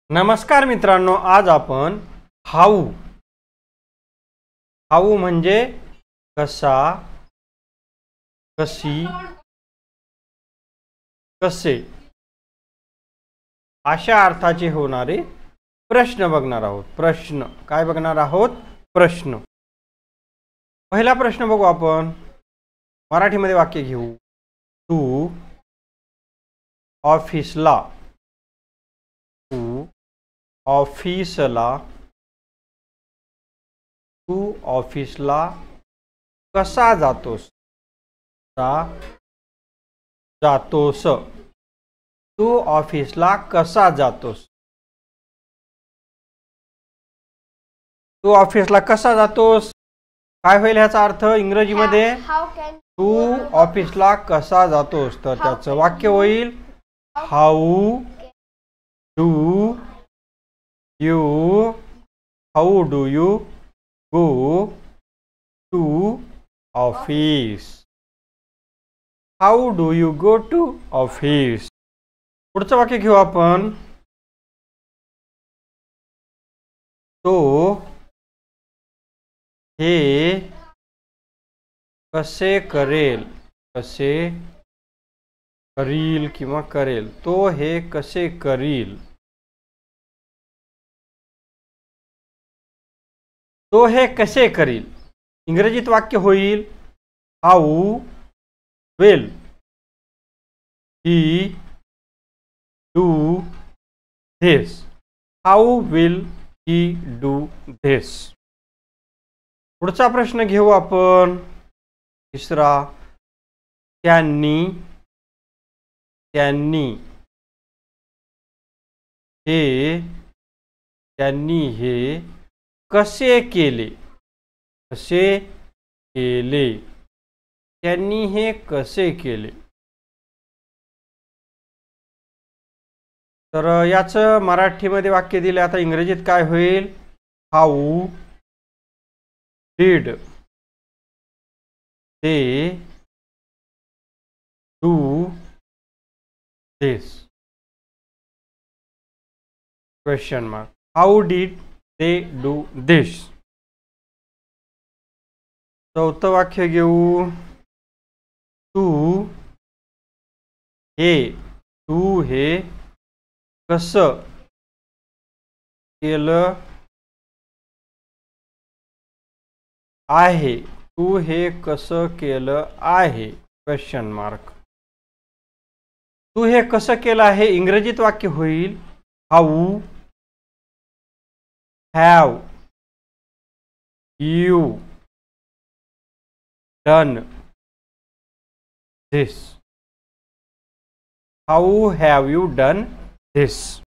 नमस्कार मित्रांनो, आज आपण हाऊ हाऊ म्हणजे कसा, कशी, कसे अशा अर्थाचे होणारे प्रश्न बघणार आहोत। प्रश्न काय बघणार आहोत? प्रश्न। पहिला प्रश्न बघू आपण। मराठीमध्ये वाक्य घेऊ। तू ऑफिसला कसा जातोस? तू ऑफिसला कसा जातोस? तू ऑफिसला कसा जातोस? काय होईल ह्याचा अर्थ इंग्रजीमध्ये? तू ऑफिसला कसा जातोस? तर त्याचं वाक्य होईल how do you go to office? How do you go to office? पुढचं वाक्य घेऊ आपण। तो हे कसे करेल? किंवा करेल। तो हे कसे करील? तो हे कसे करील? इंग्रजीत वाक्य होईल how will he do this? How will he do this? पुढचा प्रश्न घेऊ आपण तिसरा। त्यांनी हे कसे केले? त्यांनी हे कसे केले? तर याचं मराठीमध्ये वाक्य दिले। आता इंग्रजीत काय होईल? How did they do this? Question mark. How did they do this? चौथं वाक्य घेऊ। तू हे कसं केलं आहे? तू हे कसं केलं आहे? Question mark. तू हे कसं केलं आहे इंग्रजीत वाक्य होईल how have you done this? How have you done this?